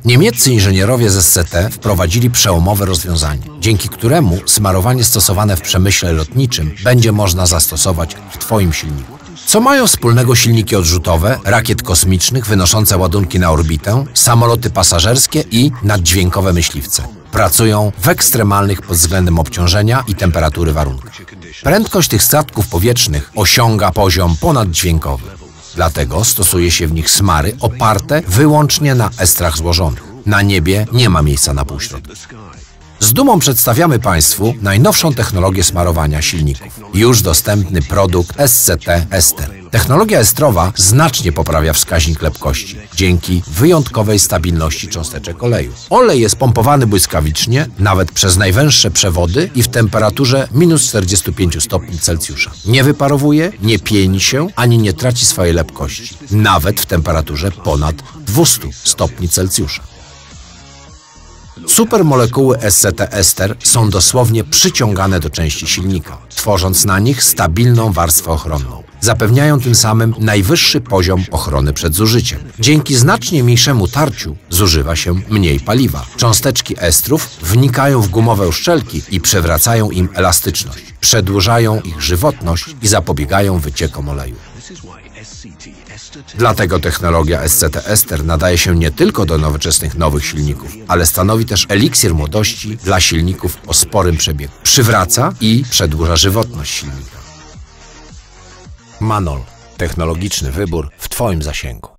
Niemieccy inżynierowie z SCT wprowadzili przełomowe rozwiązanie, dzięki któremu smarowanie stosowane w przemyśle lotniczym będzie można zastosować w Twoim silniku. Co mają wspólnego silniki odrzutowe, rakiet kosmicznych wynoszące ładunki na orbitę, samoloty pasażerskie i naddźwiękowe myśliwce? Pracują w ekstremalnych pod względem obciążenia i temperatury warunkach. Prędkość tych statków powietrznych osiąga poziom ponaddźwiękowy. Dlatego stosuje się w nich smary oparte wyłącznie na estrach złożonych. Na niebie nie ma miejsca na półśrodki. Z dumą przedstawiamy Państwu najnowszą technologię smarowania silników. Już dostępny produkt SCT Ester. Technologia estrowa znacznie poprawia wskaźnik lepkości dzięki wyjątkowej stabilności cząsteczek oleju. Olej jest pompowany błyskawicznie, nawet przez najwęższe przewody i w temperaturze -45 stopni Celsjusza. Nie wyparowuje, nie pieni się, ani nie traci swojej lepkości, nawet w temperaturze ponad 200 stopni Celsjusza. Supermolekuły SCT Ester są dosłownie przyciągane do części silnika, tworząc na nich stabilną warstwę ochronną. Zapewniają tym samym najwyższy poziom ochrony przed zużyciem. Dzięki znacznie mniejszemu tarciu zużywa się mniej paliwa. Cząsteczki estrów wnikają w gumowe uszczelki i przywracają im elastyczność, przedłużają ich żywotność i zapobiegają wyciekom oleju. Dlatego technologia SCT Ester nadaje się nie tylko do nowoczesnych nowych silników, ale stanowi też eliksir młodości dla silników o sporym przebiegu. Przywraca i przedłuża żywotność silnika. Manol. Technologiczny wybór w Twoim zasięgu.